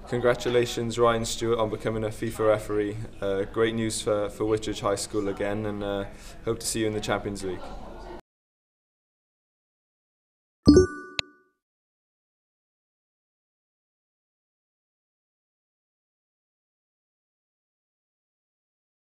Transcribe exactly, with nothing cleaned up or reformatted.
Congratulations, Ryan Stewart, on becoming a FIFA referee. Uh, great news for, for Whitchurch High School again, and uh, hope to see you in the Champions League.